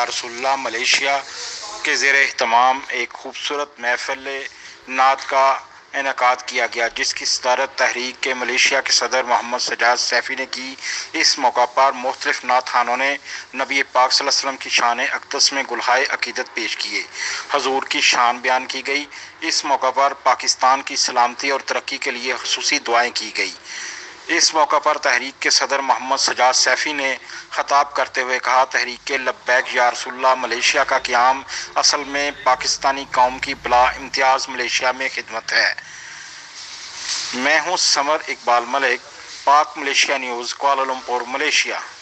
या रसूलुल्लाह मलेशिया के ज़ेर एहतमाम एक खूबसूरत महफिल नात का इनेकाद किया गया, जिसकी सदारत तहरीक के मलेशिया के सदर मोहम्मद सजाद सैफ़ी ने की। इस मौका पर मुख्तलिफ नात खानों ने नबी पाक सल्लल्लाहु अलैहि वसल्लम की शान अक़दस में गुलहाए अक़ीदत पेश किए, हजूर की शान बयान की गई। इस मौका पर पाकिस्तान की सलामती और तरक्की के लिए खुसूसी दुआएँ की गई। इस मौका पर तहरीक के सदर मोहम्मद सजाद सैफ़ी ने खिताब करते हुए कहा, तहरीक के लब्बैक या रसूलुल्लाह मलेशिया का क़याम असल में पाकिस्तानी कौम की बला इम्तियाज़ मलेशिया में खिदमत है। मैं हूँ समर इकबाल मलिक, पाक मलेशिया न्यूज़, कुआलालंपुर, मलेशिया।